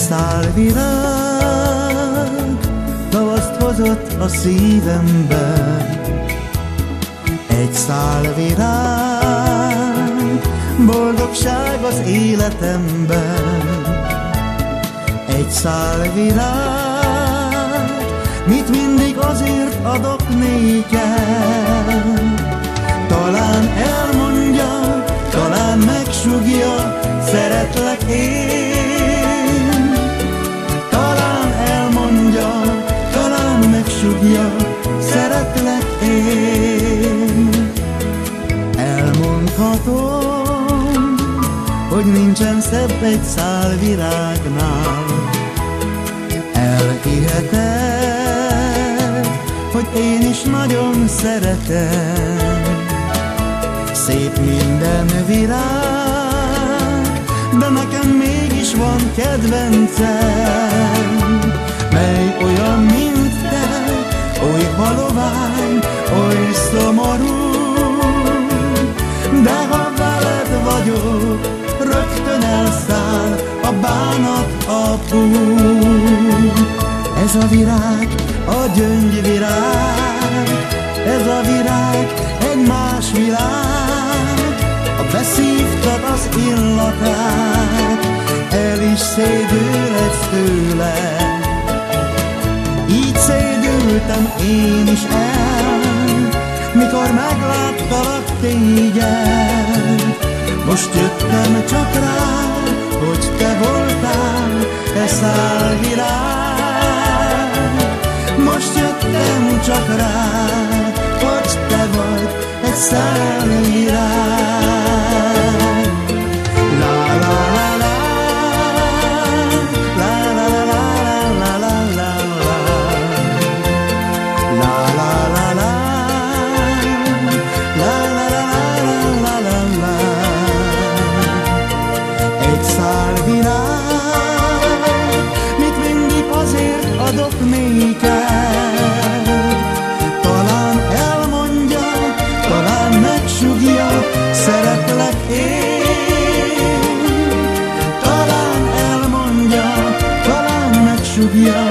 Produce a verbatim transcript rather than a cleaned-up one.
szál virág tavaszt hozott a szívembe. Egy szál virág boldogság az életemben. Egy szál virág, mit mindig azért adok néked. Talán elmondja, talán megsugja, szeretlek én. Talán elmondja, talán megsugja, szeretlek én. Elmondhatom, hogy nincsen szebb egy szál virágnál. Elhiheted, hogy én is nagyon szeretem. Szép minden virág, de nekem mégis van kedvencem, mely olyan, mint te, oly halovány, oly szomorú. De ha veled vagyok, rögtön elszáll a bánat apu. Ez a virág, a gyöngyvirág, ez a virág egy más világ. Ha beszívtad az illatát, el is szédülhetsz tőle. Így szédültem én is el, mikor megláttalak téged. Most jöttem csak rá, hogy te voltál e szál virág. Most jöttem csak rá, hogy te vagy egy szál virág. La la la la, la la la la la la la la, la la la la, la la la la la. Egy szál virág, mit mindig azért adok néked. Talán elmondja, talán megsugja, szeretlek én. Talán elmondja, talán megsugja,